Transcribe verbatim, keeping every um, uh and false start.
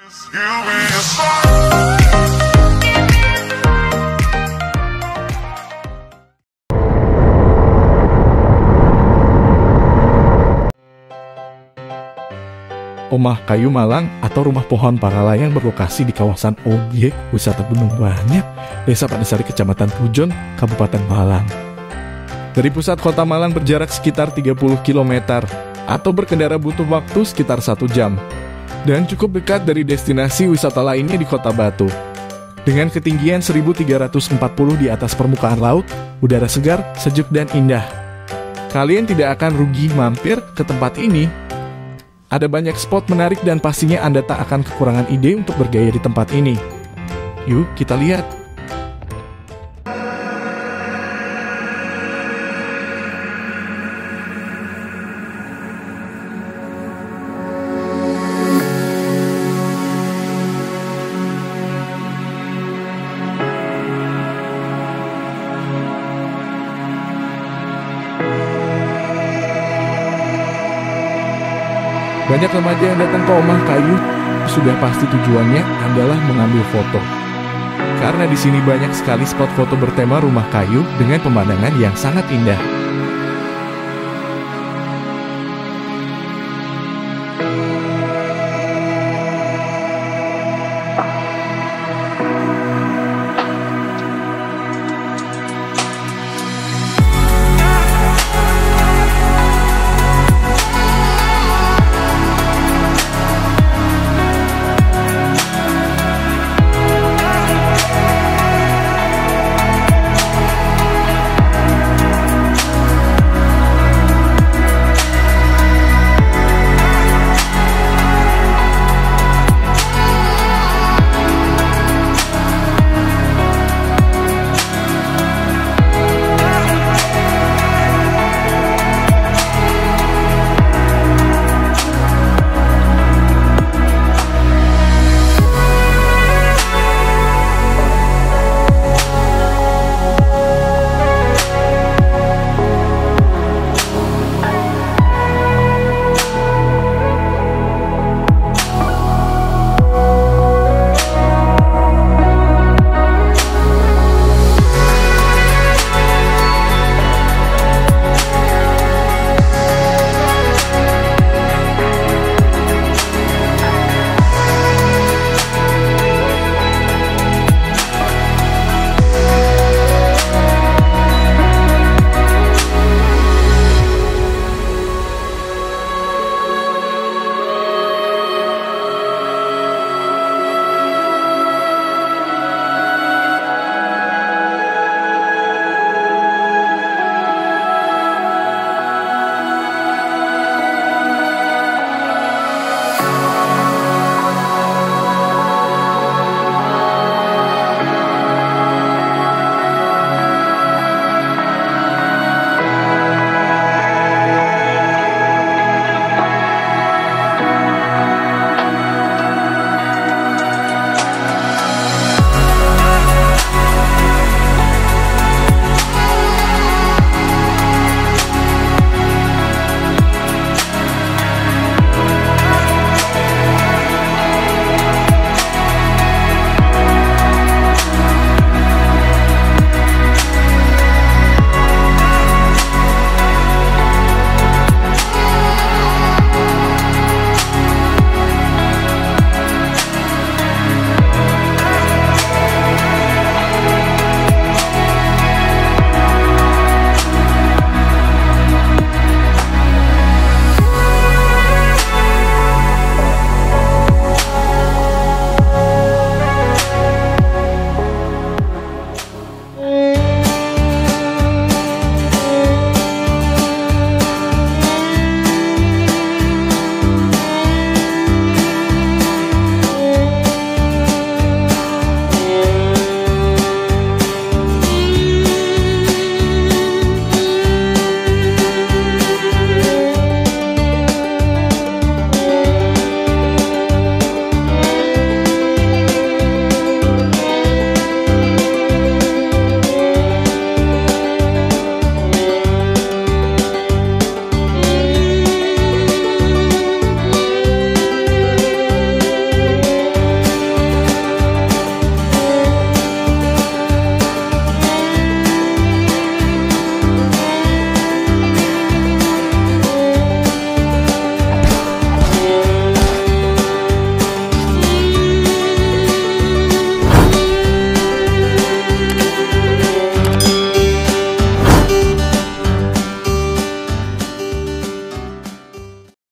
Omah Kayu Malang atau Rumah Pohon Paralayang berlokasi di kawasan objek wisata Gunung Banyak, Desa Padesari, Kecamatan Pujon, Kabupaten Malang. Dari pusat kota Malang berjarak sekitar tiga puluh kilometer atau berkendara butuh waktu sekitar satu jam. Dan cukup dekat dari destinasi wisata lainnya di Kota Batu. Dengan ketinggian seribu tiga ratus empat puluh di atas permukaan laut, udara segar, sejuk dan indah. Kalian tidak akan rugi mampir ke tempat ini. Ada banyak spot menarik dan pastinya Anda tak akan kekurangan ide untuk bergaya di tempat ini. Yuk kita lihat. Banyak remaja yang datang ke Omah Kayu sudah pasti tujuannya adalah mengambil foto. Karena di sini banyak sekali spot foto bertema rumah kayu dengan pemandangan yang sangat indah.